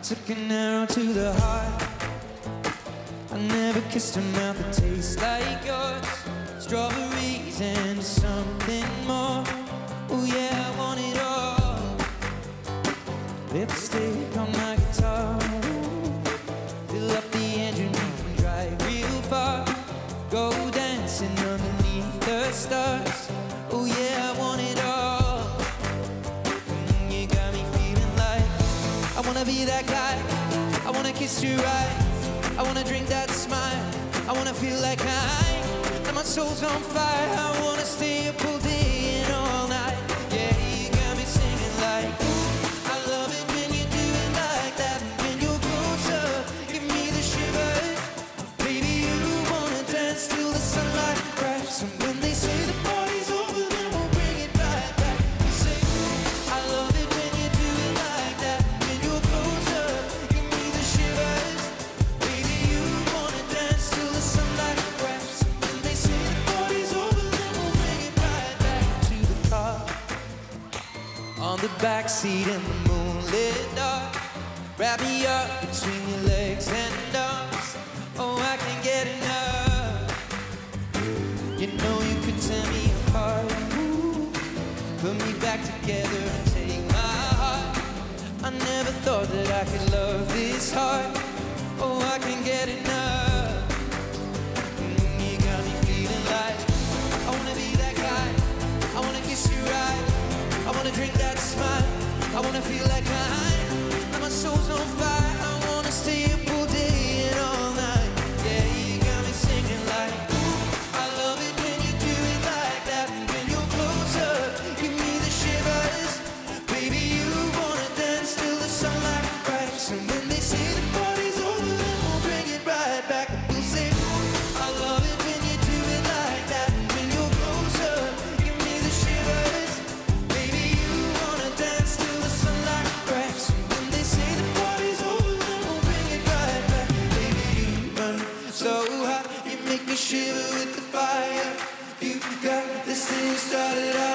took an arrow to the heart. I never kissed a mouth that tastes like yours. Strawberries and something more. Oh yeah, I want it all. Lipstick on my guitar. Fill up the engine, we can drive real far. Go dancing underneath the stars. Oh yeah, I want it all. You got me feeling like I wanna be that guy. I wanna kiss your eyes. I wanna drink that smile. I wanna feel like that my soul's on fire. I wanna stay up all day and all night. Yeah, you got me singing like, I love it when you do it like that. When you're closer, give me the shivers. Baby, you wanna dance till the sunlight cracks. And when they say the party's over, then we'll bring it right back. You say, I love it when you do it like that. When you're closer, give me the shivers. Baby, you wanna dance till the sunlight cracks. And when they say the party's over, then we'll bring it right back to the car. On the backseat in the moonlit dark. Wrap me up between your legs and arms. Oh, I can't get enough. You know you could tear me apart. Ooh, put me back together and take my heart. I never thought that I could love this hard. Oh, I can't get enough. You got me feeling like I wanna be that guy. I wanna kiss your eyes. I wanna drink that smile. I wanna feel like my soul's on fire. I wanna stay up all day and all night. Yeah, you got me singing like, I love it when you do it like that. When you're closer, give me the shivers. Baby, you wanna dance till the sunlight cracks. And when they say the party's over, then we'll bring it right back. We'll say, I love it when you do it like that. When you're closer, give me the shivers. Baby, you wanna dance till the sunlight cracks. And when they say the party's over, then we'll bring it right back. Baby, you burn so hot, you make me shiver with the fire. You got this thing started out.